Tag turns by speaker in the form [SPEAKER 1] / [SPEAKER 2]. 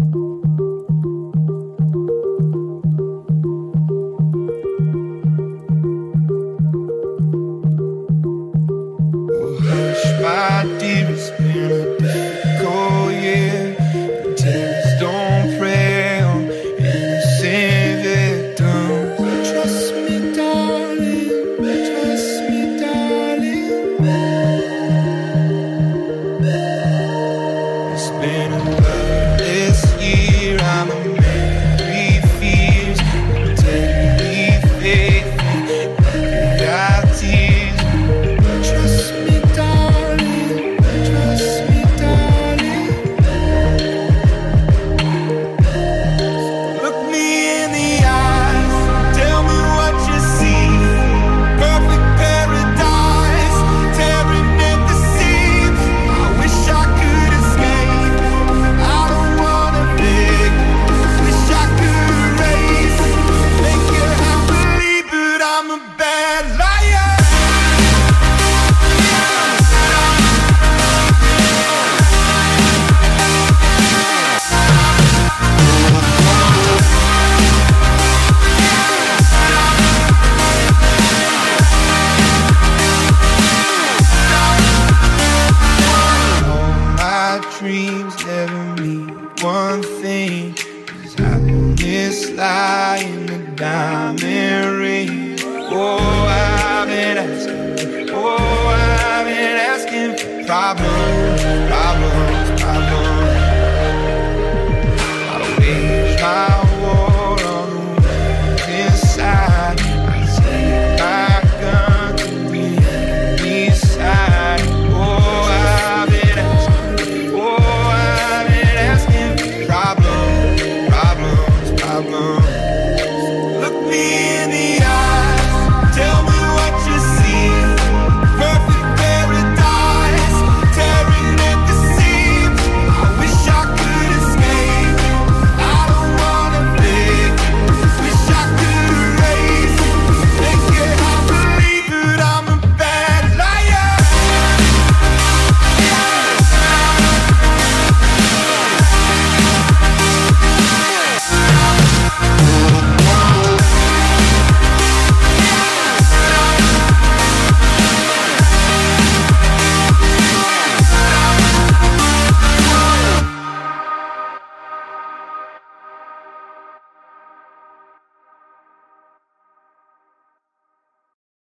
[SPEAKER 1] Oh, hush, my dear, it's been a difficult year. Terrorists don't prey on innocent victims. Trust me, darling, trust me, darling. It's been a loveless year. I'm a man with fears, integrity, faith, and got tears. Trust me, darling, trust me, darling. Look me in the eyes, tell me what you see. Perfect paradise, tearing at the seams. I wish I could escape, I don't wanna beg. Wish I could erase, make you happily, but I'm a bad liar. All my dreams never mean one thing. Does happiness lie in the diamond ring? Oh, I've been asking for problems.